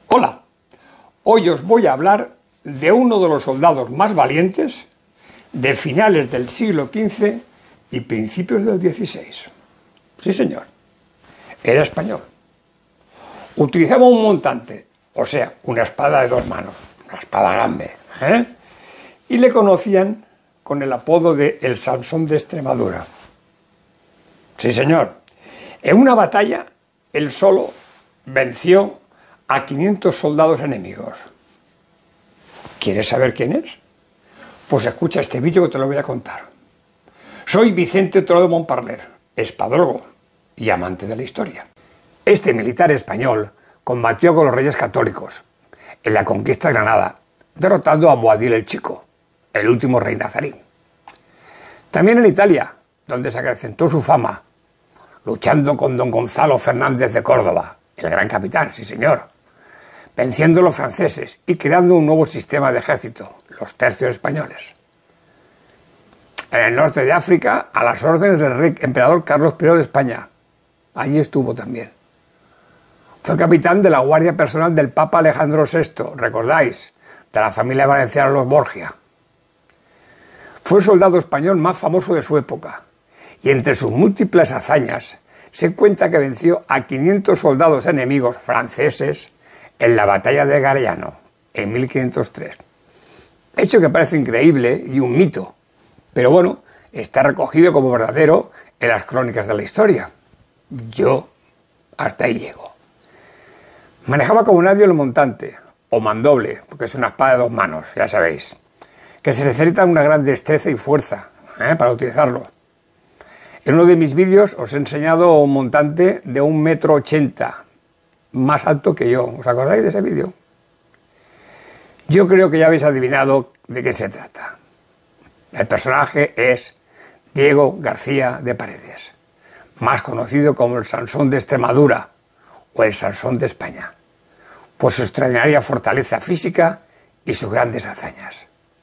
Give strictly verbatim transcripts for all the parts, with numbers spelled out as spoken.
Hola, hoy os voy a hablar de uno de los soldados más valientes de finales del siglo quince y principios del dieciséis. Sí, señor, era español. Utilizaba un montante, o sea, una espada de dos manos, una espada grande, ¿eh? Y le conocían con el apodo de el Sansón de Extremadura. Sí, señor. En una batalla, él solo venció a quinientos soldados enemigos. ¿Quieres saber quién es? Pues escucha este vídeo que te lo voy a contar. Soy Vicente Toledo Montparler, espadrogo y amante de la historia. Este militar español combatió con los reyes católicos en la conquista de Granada, derrotando a Boabdil el Chico, el último rey nazarí. También en Italia, donde se acrecentó su fama, luchando con don Gonzalo Fernández de Córdoba, el gran capitán, sí señor, venciendo a los franceses y creando un nuevo sistema de ejército, los tercios españoles. En el norte de África, a las órdenes del rey emperador Carlos primero de España. Allí estuvo también. Fue capitán de la guardia personal del Papa Alejandro sexto, ¿recordáis? De la familia valenciana los Borgia. Fue el soldado español más famoso de su época, y entre sus múltiples hazañas se cuenta que venció a quinientos soldados enemigos franceses en la batalla de Gariano, en mil quinientos tres. Hecho que parece increíble y un mito, pero bueno, está recogido como verdadero en las crónicas de la historia. Yo hasta ahí llego. Manejaba como nadie el montante, o mandoble, porque es una espada de dos manos, ya sabéis, que se necesita una gran destreza y fuerza ¿eh? para utilizarlo. En uno de mis vídeos os he enseñado un montante de un metro ochenta, más alto que yo. ¿Os acordáis de ese vídeo? Yo creo que ya habéis adivinado de qué se trata. El personaje es Diego García de Paredes, más conocido como el Sansón de Extremadura o el Sansón de España, por su extraordinaria fortaleza física y sus grandes hazañas.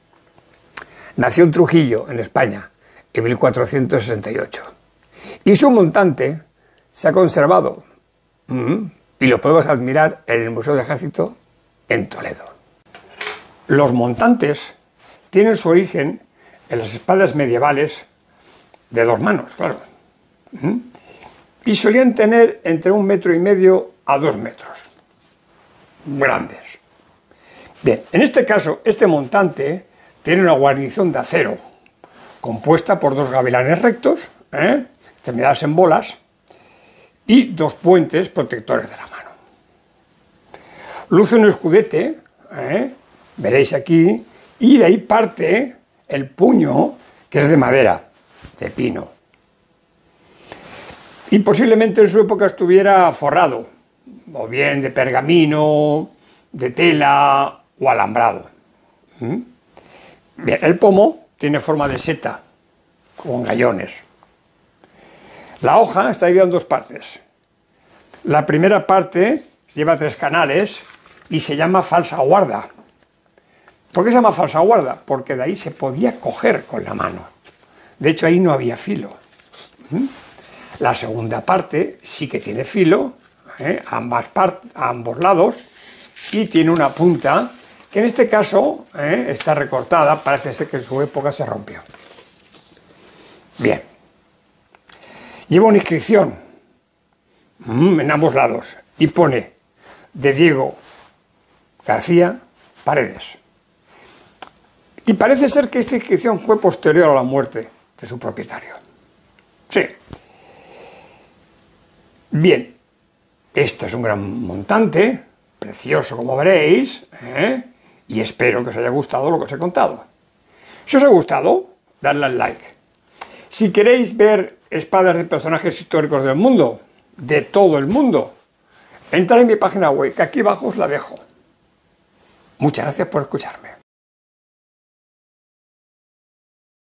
Nació en Trujillo, en España, en mil cuatrocientos sesenta y ocho. Y su montante se ha conservado mm, y lo podemos admirar en el Museo del Ejército en Toledo. Los montantes tienen su origen en las espadas medievales de dos manos, claro. ¿Mm? Y solían tener entre un metro y medio a dos metros. Grandes. Bien, en este caso, este montante tiene una guarnición de acero, compuesta por dos gavilanes rectos, ¿eh? terminadas en bolas, y dos puentes protectores de la mano. Luce un escudete, ¿eh? veréis aquí, y de ahí parte el puño, que es de madera, de pino. Y posiblemente en su época estuviera forrado, o bien de pergamino, de tela o alambrado. ¿Mm? Bien, el pomo tiene forma de seta, con gallones. La hoja está dividida en dos partes. La primera parte lleva tres canales y se llama falsa guarda. ¿Por qué se llama falsa guarda? Porque de ahí se podía coger con la mano. De hecho, ahí no había filo. ¿Mm? La segunda parte sí que tiene filo, ¿eh? a, ambas part- a ambos lados, y tiene una punta que en este caso ¿eh? está recortada, parece ser que en su época se rompió. Bien. Lleva una inscripción mmm, en ambos lados y pone de Diego García Paredes. Y parece ser que esta inscripción fue posterior a la muerte de su propietario. Sí. Bien, este es un gran montante, precioso como veréis, ¿eh? y espero que os haya gustado lo que os he contado. Si os ha gustado, dadle al like. Si queréis ver espadas de personajes históricos del mundo, de todo el mundo, entrad en mi página web, que aquí abajo os la dejo. Muchas gracias por escucharme.